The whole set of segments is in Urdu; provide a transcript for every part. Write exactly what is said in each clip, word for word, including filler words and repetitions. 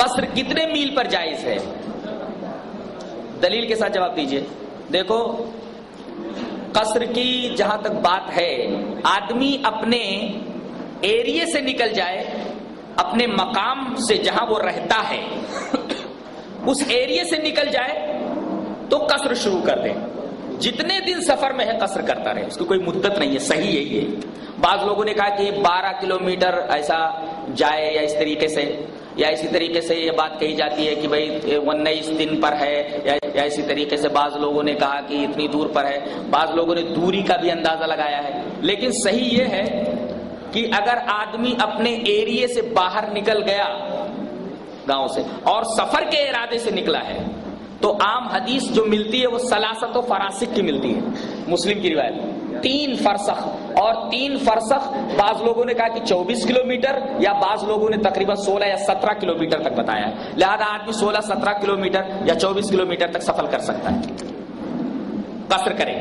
قصر کتنے میل پر جائز ہے؟ دلیل کے ساتھ جواب دیجئے۔ دیکھو قصر کی جہاں تک بات ہے، آدمی اپنے ایریے سے نکل جائے، اپنے مقام سے جہاں وہ رہتا ہے اس ایریے سے نکل جائے تو قصر شروع کر دے، جتنے دن سفر میں ہے قصر کرتا رہے، اس کی کوئی مدت نہیں ہے، صحیح یہی ہے۔ بعض لوگوں نے کہا کہ بارہ کلومیٹر ایسا جائے یا اس طریقے سے، یا اسی طریقے سے یہ بات کہی جاتی ہے کہ بھئی انیس دن پر ہے، یا اسی طریقے سے بعض لوگوں نے کہا کہ اتنی دور پر ہے، بعض لوگوں نے دوری کا بھی اندازہ لگایا ہے۔ لیکن صحیح یہ ہے کہ اگر آدمی اپنے ایریے سے باہر نکل گیا گاؤں سے اور سفر کے ارادے سے نکلا ہے تو عام حدیث جو ملتی ہے وہ سلاست و فراسخ کی ملتی ہے، مسلم کی روایت تین فرسخ، اور تین فرسخ بعض لوگوں نے کہا کہ چوبیس کلومیٹر، یا بعض لوگوں نے تقریباً سولہ یا سترہ کلومیٹر تک بتایا ہے، لہذا آدمی سولہ سترہ کلومیٹر یا چوبیس کلومیٹر تک سفر کر سکتا ہے، قصر کرے۔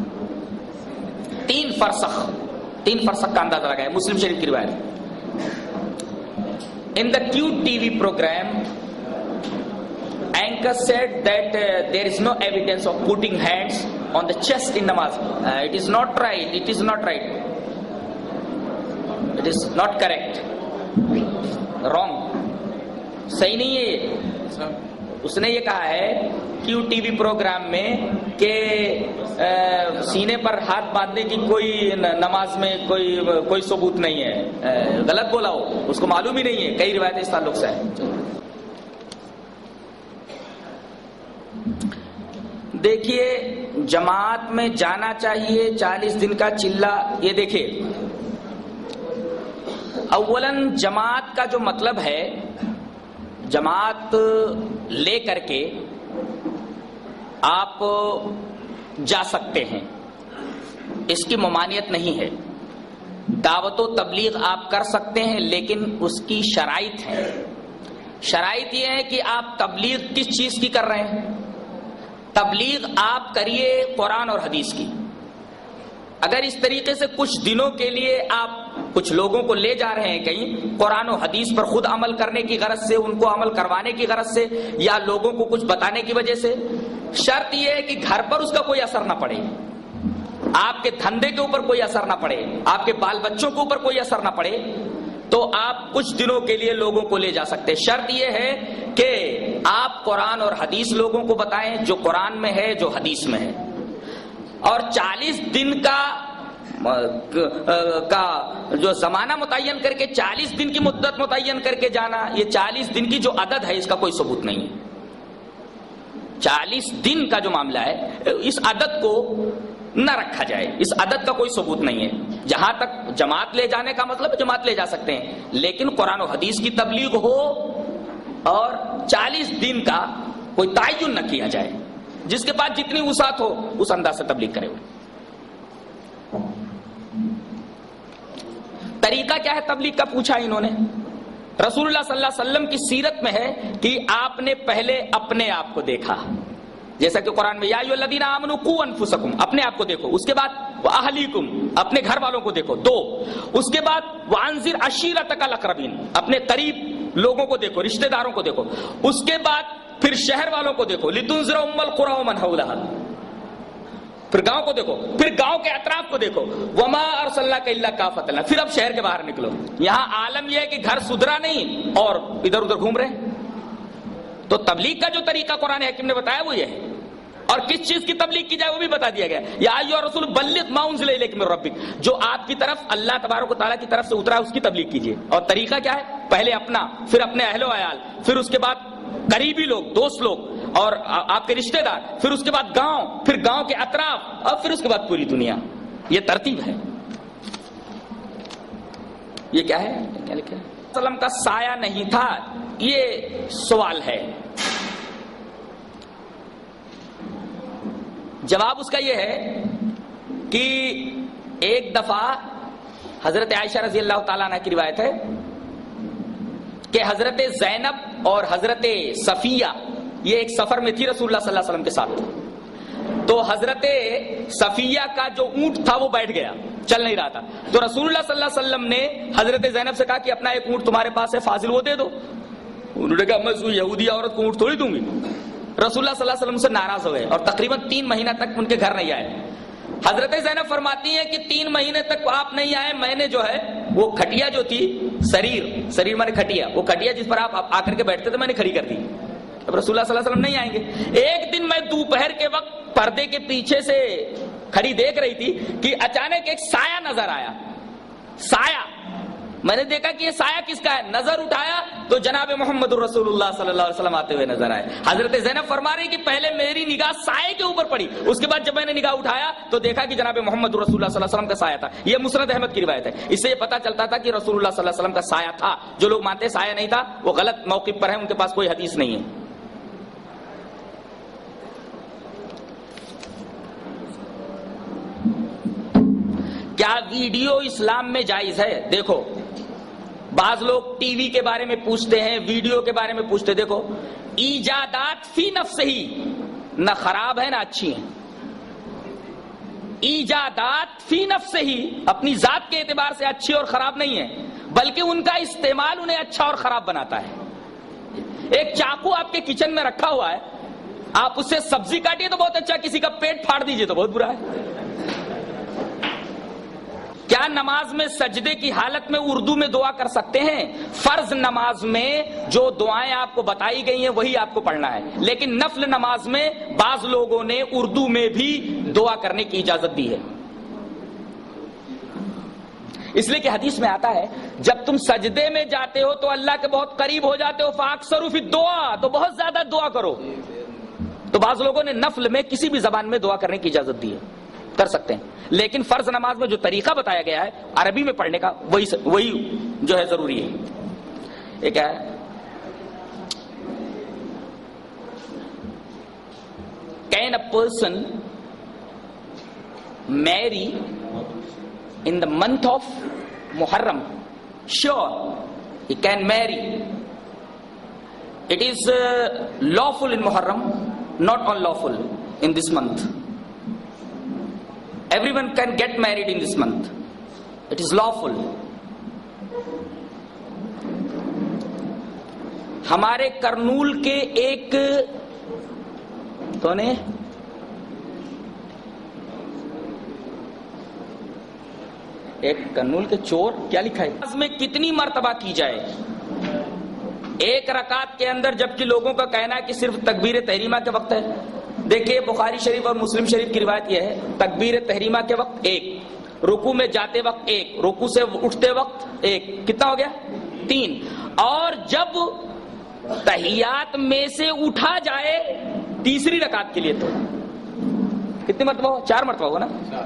تین فرسخ، تین فرسخ کا اندازہ لگا ہے، مسلم شریف کی روایت۔ In the Q T V program, anchor said that uh, there is no evidence of putting hands on the chest in namaz. Uh, it is not right. It is not right. It is not correct. Wrong. صحیح نہیں ہے یہ۔ اس نے یہ کہا ہے کیو ٹی وی پروگرام میں کہ سینے پر ہاتھ باندھنے کی کوئی نماز میں کوئی کوئی ثبوت نہیں ہے، غلط بولا ہو، اس کو معلوم ہی نہیں ہے، کئی روایتیں اس تعلق سے ہیں۔ دیکھیے جماعت میں جانا چاہیے، چالیس دن کا چلہ، یہ دیکھیے اولاً جماعت کا جو مطلب ہے، جماعت لے کر کے آپ جا سکتے ہیں، اس کی ممانعت نہیں ہے، دعوت و تبلیغ آپ کر سکتے ہیں، لیکن اس کی شرائط ہے۔ شرائط یہ ہے کہ آپ تبلیغ کس چیز کی کر رہے ہیں؟ تبلیغ آپ کریے قرآن اور حدیث کی۔ اگر اس طریقے سے کچھ دنوں کے لیے آپ کچھ لوگوں کو لے جا رہے ہیں کہیں قرآن و حدیث پر خود عمل کرنے کی غرض سے، ان کو عمل کروانے کی غرض سے، یا لوگوں کو کچھ بتانے کی وجہ سے، شرط یہ ہے کہ گھر پر اس کا کوئی اثر نہ پڑے، آپ کے دھندے کے اوپر کوئی اثر نہ پڑے، آپ کے بال بچوں کے اوپر کوئی اثر نہ پڑے، تو آپ کچھ دنوں کے لیے لوگوں کو لے جا سکتے۔ شرط یہ ہے کہ آپ قرآن اور حدیث لوگوں کو بتائیں، جو قرآن میں ہے، جو حدیث میں ہے۔ اور چالیس دن کا کا جو زمانہ متعین کر کے، چالیس دن کی مدت متعین کر کے جانا، یہ چالیس دن کی جو عدد ہے اس کا کوئی ثبوت نہیں ہے۔ چالیس دن کا جو معاملہ ہے اس عدد کو نہ رکھا جائے، اس عدد کا کوئی ثبوت نہیں ہے۔ جہاں تک جماعت لے جانے کا مطلب جماعت لے جا سکتے ہیں، لیکن قرآن و حدیث کی تبلیغ ہو اور چالیس دن کا کوئی تعین نہ کیا جائے، جس کے پاس جتنی وسعت ہو اس انداز سے تبلیغ کرے۔ طریقہ کیا ہے تبلیغ کا پوچھا انہوں نے۔ رسول اللہ صلی اللہ علیہ وسلم کی سیرت میں ہے کہ آپ نے پہلے اپنے آپ کو دیکھا، جیسا کہ قرآن میں یا ایھا الذین آمنوا قوا انفسکم، اپنے آپ کو دیکھو، اس کے بعد واہلیکم، اپنے گھر والوں کو دیکھو، دو، اس کے بعد وانذر عشیرتک الاقربین، اپنے قریب لوگوں کو دیکھو، رشتہ داروں کو دیکھو، اس کے بعد پھر شہر والوں کو دیکھو، لتنذر ام القری ومن حولھا، پھر گاؤں کو دیکھو، پھر گاؤں کے اطراف کو دیکھو، وما ارسلناک الا کافۃ للناس، پھر اب شہر کے باہر نکلو۔ یہاں عالم یہ ہے کہ گھر سدھرا نہیں اور ادھر ادھر گھوم رہے ہیں۔ تو تبلیغ کا جو طریقہ قرآن حکیم نے بتایا وہ یہ ہے، اور کس چیز کی تبلیغ کی جائے وہ بھی بتا دیا گیا۔ یا ایھا الرسول بلغ ما انزل الیک من ربک، جو آپ کی طرف اللہ تبارک و تعالیٰ کی طرف سے اترا ہے اس کی تبلیغ کیجیے۔ اور طریقہ کیا ہے؟ پہلے اپنا، پھر اپنے اہل و عیال، پھر اس کے بعد قریبی لوگ، دوست لوگ اور آپ کے رشتہ دار، پھر اس کے بعد گاؤں، پھر گاؤں کے اطراف، اور پھر اس کے بعد پوری دنیا۔ یہ ترتیب ہے۔ یہ کیا ہے؟ کیا لکھا ہے؟ وسلم کا سایہ نہیں تھا، یہ سوال ہے۔ جواب اس کا یہ ہے کہ ایک دفعہ حضرت عائشہ رضی اللہ تعالیٰ عنہ کی روایت ہے کہ حضرت زینب اور حضرت صفیہ یہ ایک سفر میں تھی رسول اللہ صلی اللہ علیہ وسلم کے ساتھ، تو حضرت صفیہ کا جو اونٹ تھا وہ بیٹھ گیا، چل نہیں رہا تھا، تو رسول اللہ صلی اللہ علیہ وسلم نے حضرت زینب سے کہا کہ اپنا ایک اونٹ تمہارے پاس ہے فاضل، وہ دے دو۔ انہوں نے کہا میں اس یہودی عورت کو اونٹ تھوڑی دوں گی. رسول اللہ صلی اللہ علیہ وسلم سے ناراض ہوئے اور تقریباً تین مہینہ تک ان کے گھر نہیں آئے. حضرت زینب فرماتی ہیں کہ تین مہینے تک آپ نہیں آئے, میں نے جو ہے وہ کھٹیا جو تھی, سریر سریر میں نے کھٹیا, وہ کھٹیا جس پر آپ آ کر کے بیٹھتے تھے میں نے کھڑی کر دی. اب رسول اللہ صلی اللہ علیہ وسلم نہیں آئیں گے. ایک دن میں دوپہر کے وقت پردے کے پیچھے سے کھڑی دیکھ رہی تھی کہ اچانک ایک سایہ نظر آیا. سایہ, میں نے دیکھا کہ یہ سایہ کس کا ہے, نظر اٹھایا تو جناب محمد رسول اللہ صلی اللہ علیہ وسلم آتے ہوئے نظر آئے. حضرت زینب فرما رہی کہ پہلے میری نگاہ سایہ کے اوپر پڑی, اس کے بعد جب میں نے نگاہ اٹھایا تو دیکھا کہ جناب محمد رسول اللہ صلی اللہ علیہ وسلم کا سایہ تھا. یہ مسند احمد کی روایت ہے. اس سے یہ پتا چلتا تھا کہ رسول اللہ صلی اللہ علیہ وسلم کا سایہ تھا. جو لوگ مانتے ہیں سایہ نہیں تھا وہ غلط موقف پر ہیں, ان کے پاس کوئی حدیث نہیں ہے. کیا ویڈیو اسلام میں جائز ہے؟ دیکھو, بعض لوگ ٹی وی کے بارے میں پوچھتے ہیں, ویڈیو کے بارے میں پوچھتے. دیکھو, ایجادات فی نفس ہی نہ خراب ہے نہ اچھی ہیں. ایجادات فی نفس ہی اپنی ذات کے اعتبار سے اچھی اور خراب نہیں ہے, بلکہ ان کا استعمال انہیں اچھا اور خراب بناتا ہے. ایک چاقو آپ کے کچن میں رکھا ہوا ہے, آپ اس سے سبزی کاٹیے تو بہت اچھا, کسی کا پیٹ پھاڑ دیجئے تو بہت برا ہے. کیا نماز میں سجدے کی حالت میں اردو میں دعا کر سکتے ہیں؟ فرض نماز میں جو دعائیں آپ کو بتائی گئی ہیں وہی آپ کو پڑھنا ہے, لیکن نفل نماز میں بعض لوگوں نے اردو میں بھی دعا کرنے کی اجازت دی ہے. اس لیے کہ حدیث میں آتا ہے جب تم سجدے میں جاتے ہو تو اللہ کے بہت قریب ہو جاتے ہو, فاکثروا فی الدعاء, تو بہت زیادہ دعا کرو. تو بعض لوگوں نے نفل میں کسی بھی زبان میں دعا کرنے کی اجازت دی ہے, کر سکتے ہیں, لیکن فرض نماز میں جو طریقہ بتایا گیا ہے عربی میں پڑھنے کا وہی وہی جو ہے ضروری ہے. یہ کیا ہے؟ Can a person marry in the month of Muharram? Sure, he can marry. It is uh, lawful in Muharram, not unlawful in this month. Everyone can get married in this month. It is lawful. ہمارے کرنول کے ایک تو نے ایک کرنول کے چور کیا لکھا ہے, اس میں کتنی مرتبہ کی جائے ایک رکعت کے اندر, جبکہ لوگوں کا کہنا ہے کہ صرف تکبیر تحریمہ کے وقت ہے. دیکھیے بخاری شریف اور مسلم شریف کی روایت یہ ہے, تکبیر تحریمہ کے وقت ایک, رکوع میں جاتے وقت ایک, رکوع سے اٹھتے وقت ایک, کتنا ہو گیا؟ تین. اور جب تحیات میں سے اٹھا جائے تیسری رکعت کے لیے تو کتنی مرتبہ ہو؟ چار مرتبہ ہوگا نا.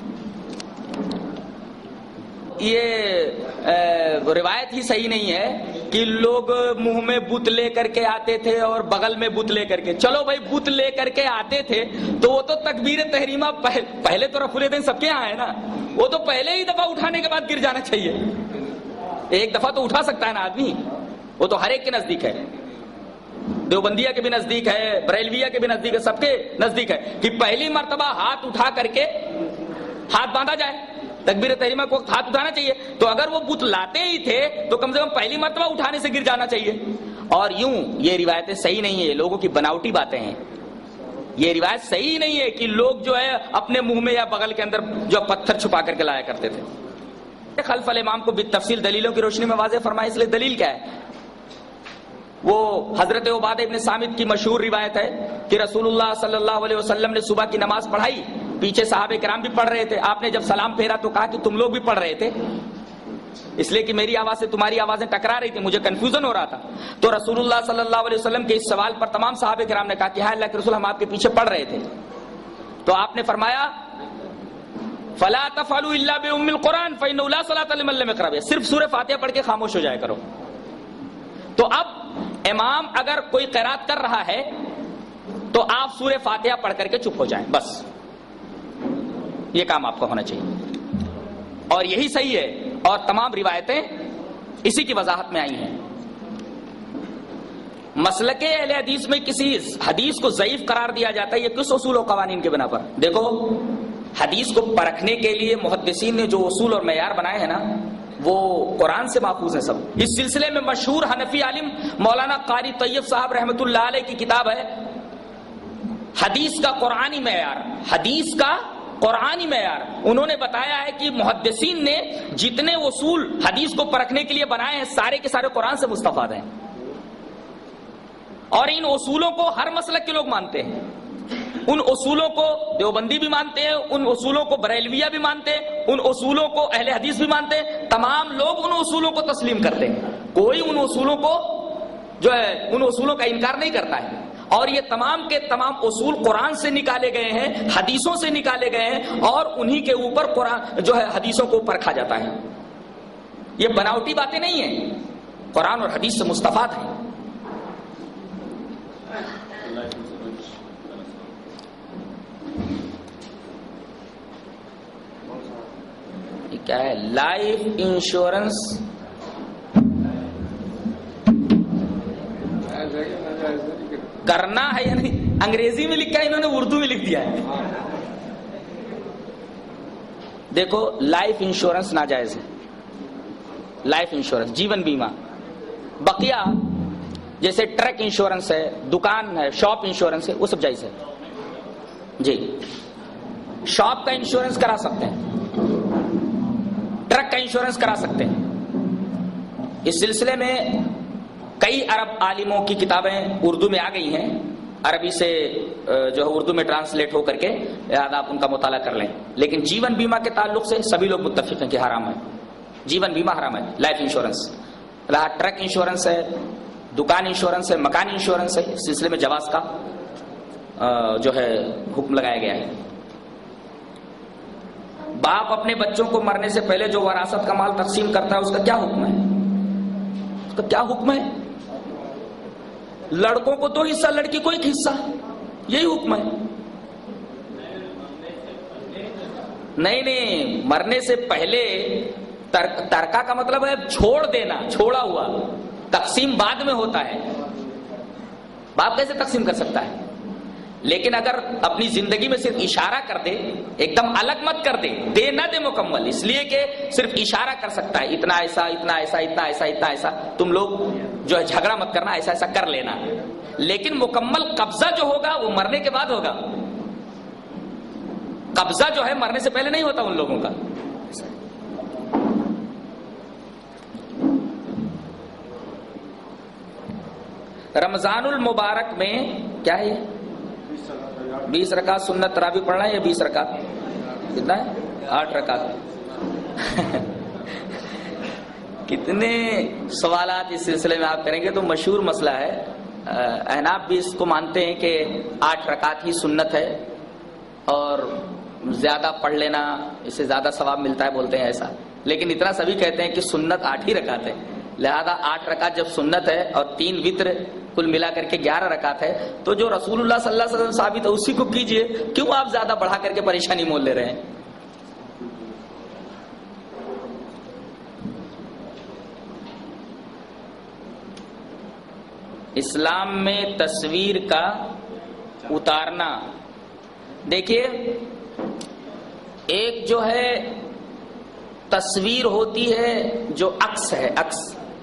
یہ روایت ہی صحیح نہیں ہے کہ لوگ منہ میں بت لے کر کے آتے تھے اور بغل میں بت لے کر کے. چلو بھائی بت لے کر کے آتے تھے تو وہ تو تکبیر تحریمہ پہلے تو رفع الیدین سب کے یہاں ہے نا, وہ تو پہلے ہی دفعہ اٹھانے کے بعد گر جانا چاہیے. ایک دفعہ تو اٹھا سکتا ہے نا آدمی, وہ تو ہر ایک کے نزدیک ہے, دیوبندیہ کے بھی نزدیک ہے, بریلویہ کے بھی نزدیک ہے, سب کے نزدیک ہے کہ پہلی مرتبہ ہاتھ اٹھا کر کے ہاتھ باندھا جائے. تکبیر تحریمہ کو ہاتھ اٹھانا چاہیے, تو اگر وہ بت لاتے ہی تھے تو کم سے کم پہلی مرتبہ اٹھانے سے گر جانا چاہیے. اور یوں یہ روایتیں صحیح نہیں ہے, لوگوں کی بناوٹی باتیں ہیں. یہ روایت صحیح نہیں ہے کہ لوگ جو ہے اپنے منہ میں یا بغل کے اندر جو پتھر چھپا کر کے لایا کرتے تھے. خلف الامام کو بالتفصیل دلیلوں کی روشنی میں واضح فرمایا. اس لیے دلیل کیا ہے؟ وہ حضرت عبادہ ابن صامت کی مشہور روایت ہے کہ رسول اللہ صلی اللہ علیہ وسلم نے صبح کی نماز پڑھائی, پیچھے صحابہ کرام بھی پڑھ رہے تھے, آپ نے جب سلام پھیرا تو کہا کہ تم لوگ بھی پڑھ رہے تھے, اس لیے کہ میری آواز سے تمہاری آوازیں ٹکرا رہی تھی, مجھے کنفیوژن ہو رہا تھا. تو رسول اللہ صلی اللہ علیہ وسلم کے اس سوال پر تمام صحابہ کرام نے کہا کہ ہاں اللہ کے رسول, ہم آپ کے پیچھے پڑھ رہے تھے. تو آپ نے فرمایا فلا تفعلوا الا بام القران فانه لا صلاۃ لمن لم يقرأ بها, صرف سورہ فاتحہ پڑھ کے خاموش ہو جایا کرو. تو اب امام اگر کوئی قرات کر رہا ہے تو آپ سورہ فاتحہ پڑھ کر کے چپ ہو جائیں, بس یہ کام آپ کا ہونا چاہیے. اور یہی صحیح ہے, اور تمام روایتیں اسی کی وضاحت میں آئی ہیں. مسلک اہل حدیث میں کسی حدیث کو ضعیف قرار دیا جاتا ہے, یہ کس اصول و قوانین کے بنا پر؟ دیکھو حدیث کو پرکھنے کے لیے محدثین نے جو اصول اور معیار بنائے ہیں نا, وہ قرآن سے محفوظ ہیں سب. اس سلسلے میں مشہور حنفی عالم مولانا قاری طیب صاحب رحمۃ اللہ علیہ کی کتاب ہے حدیث کا قرآنی معیار. حدیث کا قرآنی معیار. انہوں نے بتایا ہے کہ محدثین نے جتنے اصول حدیث کو پرکھنے کے لیے بنائے ہیں سارے کے سارے قرآن سے مستفاد ہیں، اور ان اصولوں کو ہر مسلک کے لوگ مانتے ہیں. ان اصولوں کو دیوبندی بھی مانتے ہیں، ان اصولوں کو بریلویہ بھی مانتے ہیں، ان اصولوں کو اہل حدیث بھی مانتے ہیں. تمام لوگ ان اصولوں کو تسلیم کرتے ہیں. کوئی ان اصولوں کو جو ہے ان اصولوں کا انکار نہیں کرتا ہے. اور یہ تمام کے تمام اصول قرآن سے نکالے گئے ہیں، حدیثوں سے نکالے گئے ہیں، اور انہی کے اوپر قرآن جو ہے حدیثوں کو پرکھا جاتا ہے. یہ بناوٹی باتیں نہیں ہیں، قرآن اور حدیث سے مستفاد ہیں. یہ کیا ہے؟ لائف انشورنس کرنا ہے یا نہیں؟ انگریزی میں لکھا ہے، انہوں نے اردو میں لکھ دیا ہے. دیکھو لائف انشورنس ناجائز ہے. لائف انشورنس جیون بیمہ. بقیہ جیسے ٹرک انشورنس ہے، دکان ہے، شاپ انشورنس ہے، وہ سب جائز ہے. جی شاپ کا انشورنس کرا سکتے ہیں، ٹرک کا انشورنس کرا سکتے ہیں. اس سلسلے میں کئی عرب عالموں کی کتابیں اردو میں آ گئی ہیں، عربی سے جو ہے اردو میں ٹرانسلیٹ ہو کر کے، یاد آپ ان کا مطالعہ کر لیں. لیکن جیون بیمہ کے تعلق سے سبھی لوگ متفق ہیں کہ حرام ہے. جیون بیمہ حرام ہے. لائف انشورنس رہا، ٹرک انشورنس ہے، دکان انشورنس ہے، مکان انشورنس ہے. اس سلسلے میں جواز کا جو ہے حکم لگایا گیا ہے. باپ اپنے بچوں کو مرنے سے پہلے جو وراثت کا مال تقسیم کرتا ہے اس کا کیا حکم ہے؟ اس کا کیا حکم ہے؟ لڑکوں کو دو حصہ، لڑکی کو ایک حصہ، یہی حکم ہے. نہیں نہیں، مرنے سے پہلے ترکہ کا مطلب ہے چھوڑ دینا، چھوڑا ہوا. تقسیم بعد میں ہوتا ہے. باپ کیسے تقسیم کر سکتا ہے؟ لیکن اگر اپنی زندگی میں صرف اشارہ کر دے، ایک دم الگ مت کر دے، دے نہ دے مکمل، اس لیے کہ صرف اشارہ کر سکتا ہے، اتنا ایسا اتنا ایسا اتنا ایسا اتنا ایسا، تم لوگ جو ہے جھگڑا مت کرنا، ایسا ایسا کر لینا. لیکن مکمل قبضہ جو ہوگا وہ مرنے کے بعد ہوگا. قبضہ جو ہے مرنے سے پہلے نہیں ہوتا ان لوگوں کا. رمضان المبارک میں کیا ہے؟ بیس رکعت سنت تراویح پڑھنا ہے یا بیس رکعت؟ کتنا ہے؟ آٹھ رکعت. کتنے سوالات اس سلسلے میں آپ کریں گے تو مشہور مسئلہ ہے. احناف بھی اس کو مانتے ہیں کہ آٹھ رکعت ہی سنت ہے، اور زیادہ پڑھ لینا اس سے زیادہ ثواب ملتا ہے، بولتے ہیں ایسا. لیکن اتنا سبھی کہتے ہیں کہ سنت آٹھ ہی رکعت ہے. لہذا آٹھ رکعت جب سنت ہے اور تین وتر کل ملا کر کے گیارہ رکعت ہے، تو جو رسول اللہ صلی اللہ علیہ وسلم ثابت ہے اسی کو کیجئے. کیوں آپ زیادہ بڑھا کر کے پریشانی مول لے رہے ہیں؟ اسلام میں تصویر کا اتارنا، دیکھیے ایک جو ہے تصویر ہوتی ہے جو عکس ہے، عکس.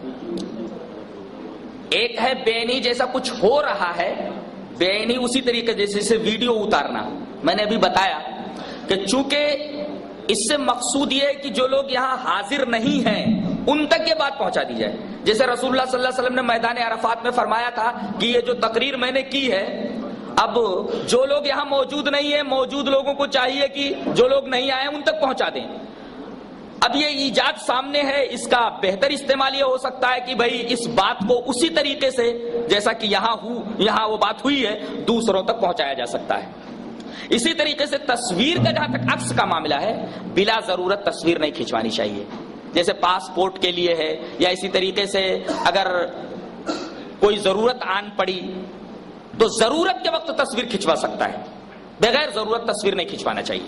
ایک ہے بینی، جیسا کچھ ہو رہا ہے بینی، اسی طریقے جیسے سے ویڈیو اتارنا. میں نے ابھی بتایا کہ چونکہ اس سے مقصود یہ ہے کہ جو لوگ یہاں حاضر نہیں ہیں ان تک یہ بات پہنچا دی جائے. جیسے رسول اللہ صلی اللہ علیہ وسلم نے میدان عرفات میں فرمایا تھا کہ یہ جو تقریر میں نے کی ہے، اب جو لوگ یہاں موجود نہیں ہیں، موجود لوگوں کو چاہیے کہ جو لوگ نہیں آئے ان تک پہنچا دیں. اب یہ ایجاد سامنے ہے، اس کا بہتر استعمال یہ ہو سکتا ہے کہ بھئی اس بات کو اسی طریقے سے جیسا کہ یہاں ہو یہاں وہ بات ہوئی ہے دوسروں تک پہنچایا جا سکتا ہے. اسی طریقے سے تصویر کا جہاں تک عکس کا معاملہ ہے، بلا ضرورت تصویر نہیں کھنچوانی چاہیے. جیسے پاسپورٹ کے لیے ہے، یا اسی طریقے سے اگر کوئی ضرورت آن پڑی تو ضرورت کے وقت تصویر کھنچوا سکتا ہے، بغیر ضرورت تصویر نہیں کھنچوانا چاہیے.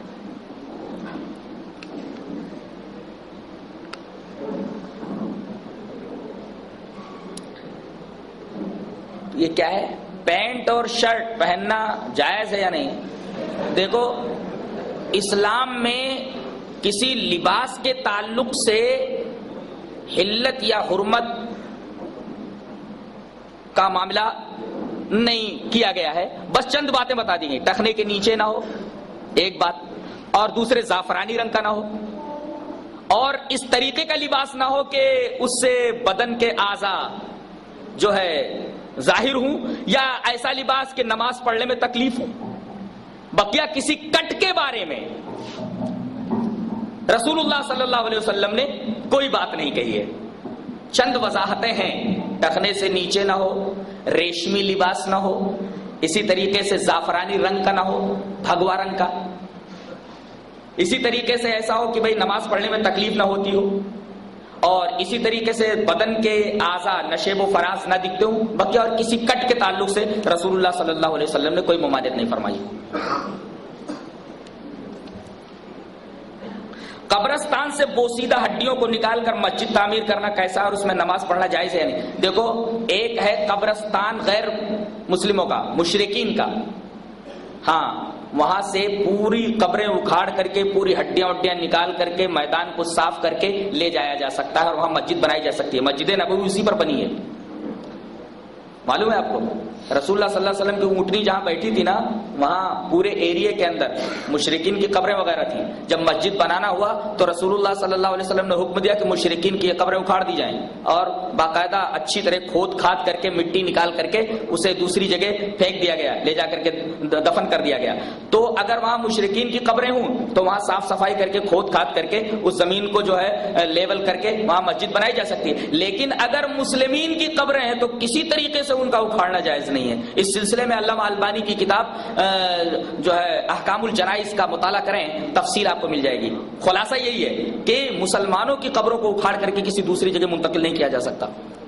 یہ کیا ہے؟ پینٹ اور شرٹ پہننا جائز ہے یا نہیں؟ دیکھو اسلام میں کسی لباس کے تعلق سے حلت یا حرمت کا معاملہ نہیں کیا گیا ہے، بس چند باتیں بتا دی گئی. ٹخنے کے نیچے نہ ہو ایک بات، اور دوسرے زعفرانی رنگ کا نہ ہو، اور اس طریقے کا لباس نہ ہو کہ اس سے بدن کے اعضاء جو ہے ظاہر ہوں، یا ایسا لباس کہ نماز پڑھنے میں تکلیف ہو. بقیہ کسی کٹ کے بارے میں رسول اللہ صلی اللہ علیہ وسلم نے کوئی بات نہیں کہی ہے. چند وضاحتیں ہیں، ٹخنے سے نیچے نہ ہو، ریشمی لباس نہ ہو، اسی طریقے سے زعفرانی رنگ کا نہ ہو، بھگوا رنگ کا، اسی طریقے سے ایسا ہو کہ بھئی نماز پڑھنے میں تکلیف نہ ہوتی ہو، اور اسی طریقے سے بدن کے اعضاء نشیب و فراز نہ دکھتے ہوں. بقیہ اور کسی کٹ کے تعلق سے رسول اللہ صلی اللہ علیہ وسلم نے کوئی ممانعت نہیں فرمائی. قبرستان سے بوسیدہ ہڈیوں کو نکال کر مسجد تعمیر کرنا کیسا اور اس میں نماز پڑھنا جائز ہے نہیں؟ دیکھو، ایک ہے قبرستان غیر مسلموں کا، مشرکین کا، ہاں وہاں سے پوری قبریں اکھاڑ کر کے پوری ہڈیاں وڈیاں نکال کر کے میدان کو صاف کر کے لے جایا جا سکتا ہے، اور وہاں مسجد بنائی جا سکتی ہے. مسجد نبوی اسی پر بنی ہے، معلوم ہے آپ کو. رسول اللہ صلی اللہ علیہ وسلم کی اونٹنی جہاں بیٹھی تھی نا، وہاں پورے ایریے کے اندر مشرکین کی قبریں وغیرہ تھیں. جب مسجد بنانا ہوا تو رسول اللہ صلی اللہ علیہ وسلم نے حکم دیا کہ مشرکین کی قبریں اکھاڑ دی جائیں، اور باقاعدہ اچھی طرح کھود کھاد کر کے مٹی نکال کر کے اسے دوسری جگہ پھینک دیا گیا، لے جا کر کے دفن کر دیا گیا. تو اگر وہاں مشرکین کی قبریں ہوں تو وہاں صاف صفائی کر کے کھود کھاد کر کے اس زمین کو جو ہے لیول کر کے وہاں مسجد بنائی جا سکتی ہے. لیکن اگر مسلمین کی قبریں ہیں تو کسی طریقے سے ان کا اکھاڑنا جائز نہیں ہے. اس سلسلے میں علامہ البانی کی کتاب جو ہے احکام الجنائز کا مطالعہ کریں، تفصیل آپ کو مل جائے گی. خلاصہ یہی ہے کہ مسلمانوں کی قبروں کو اکھاڑ کر کے کسی دوسری جگہ منتقل نہیں کیا جا سکتا.